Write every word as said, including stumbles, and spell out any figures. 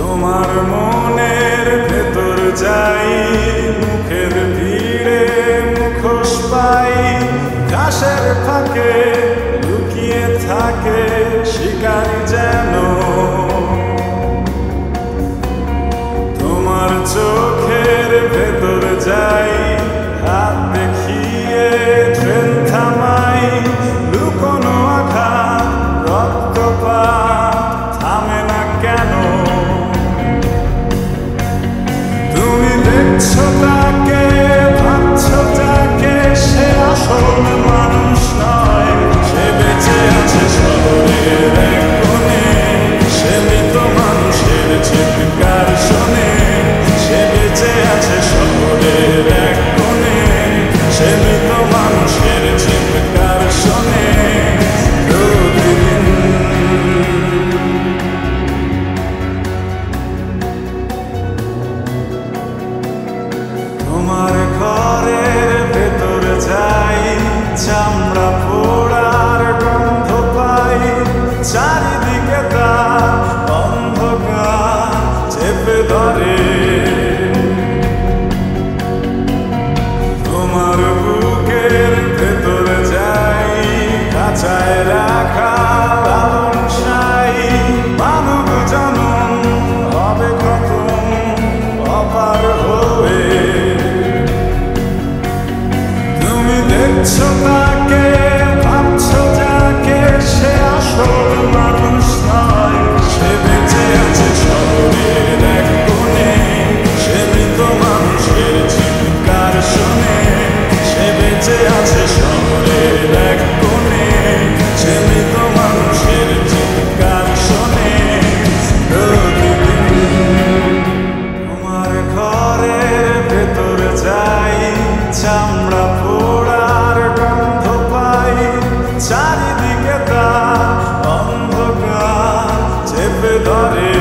তোমার মনের ভেতর যাই, মুখের ভিড়ে মুখোশ পাই, ঘাসের ফাঁকে লুকিয়ে থাকে শিকারী যেন। তোমার চোখের ভেতর যাই, হাত দেখিয়ে ট্রেন থামাই, লুকোনো আঘাত রক্তপাত থামে না কেন? তুমি দেখছো তাকে, ভাবছো যাকে, সে আসল মানুষ নয়। সে বেঁচে আছে শহরের এক কোণে, সে মৃত মানুষের চিৎকার শোনে। সে বেঁচে আছে শহরের এক কোণে, সে মৃত মানুষের চিৎকার শোনে প্রতিদিন। তোমার ঘরের ভেতর যাই, চামড়া পোড়ার গন্ধ পাই, চারিদিকে তার অন্ধকার চেপে ধরে। তোমার বুকের ভেতর যাই, খাঁচায় রাখা লালন সাই, মানব জনম হবে খতম অপার হয়ে। তুমি দেখছো তাকে, ভাবছো যাকে, সে আসল মানুষ নয়। সে বেঁচে আছে শহরের এক কোণে, সে মৃত মানুষের চিৎকার শোনে। সে বেঁচে আছে শহরের এক কোণে, সে মৃত মানুষের চিৎকার শোনে প্রতিদিন। তোমার ঘরের ভেতর যাই, চামড়া পোড়ার গন্ধ পাই, চারিদিকে তার অন্ধকার চেপে ধরে।